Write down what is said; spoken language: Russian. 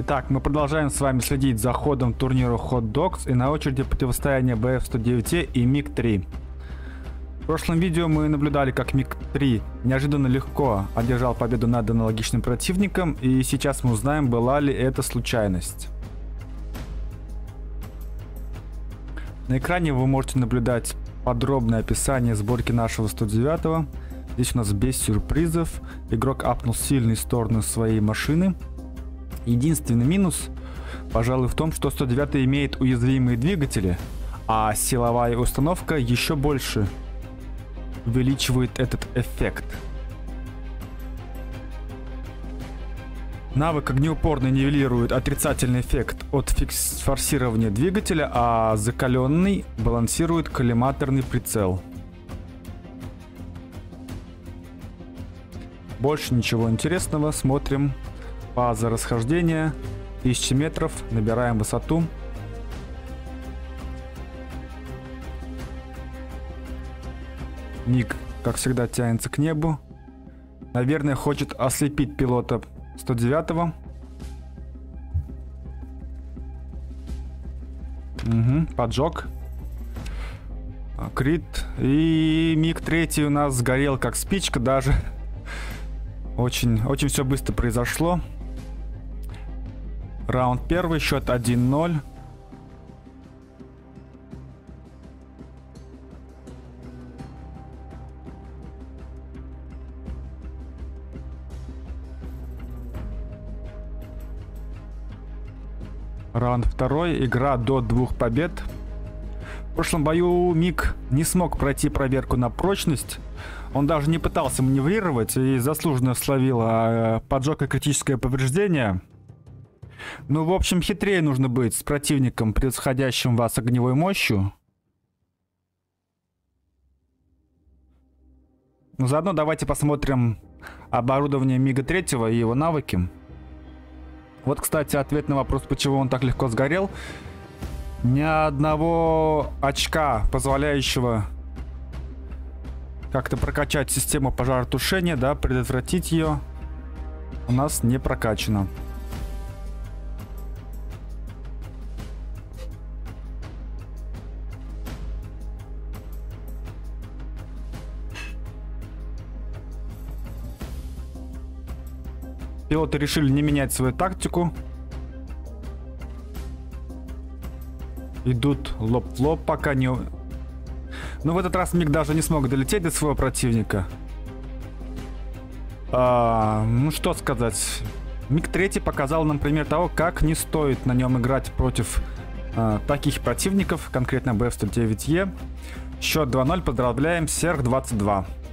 Итак, мы продолжаем с вами следить за ходом турнира Hot Dogs, и на очереди противостояние BF-109 и МиГ-3. В прошлом видео мы наблюдали, как МиГ-3 неожиданно легко одержал победу над аналогичным противником, и сейчас мы узнаем, была ли это случайность. На экране вы можете наблюдать подробное описание сборки нашего 109-го. Здесь у нас без сюрпризов. Игрок апнул сильные стороны своей машины. Единственный минус, пожалуй, в том, что 109 имеет уязвимые двигатели, а силовая установка еще больше увеличивает этот эффект. Навык огнеупорный нивелирует отрицательный эффект от форсирования двигателя, а закаленный балансирует коллиматорный прицел. Больше ничего интересного. Смотрим. Фаза расхождения 1000 метров. Набираем высоту. МиГ, как всегда, тянется к небу. Наверное, хочет ослепить пилота 109-го. Поджог. Крит. И МиГ-3 у нас сгорел как спичка даже. Очень все быстро произошло. Раунд первый, счет 1-0. Раунд второй, игра до 2 побед. В прошлом бою МиГ не смог пройти проверку на прочность. Он даже не пытался маневрировать и заслуженно словил поджог и критическое повреждение. Ну, в общем, хитрее нужно быть с противником, превосходящим вас огневой мощью. Ну, заодно давайте посмотрим оборудование МиГа-3 и его навыки. Вот, кстати, ответ на вопрос, почему он так легко сгорел. Ни одного очка, позволяющего как-то прокачать систему пожаротушения, да, предотвратить ее, у нас не прокачано. Пилоты решили не менять свою тактику. Идут лоб в лоб, пока не... Но в этот раз МиГ даже не смог долететь до своего противника. Ну что сказать. МиГ-3 показал нам пример того, как не стоит на нем играть против таких противников, конкретно BF-109E. Счет 2-0, поздравляем, Серх 22.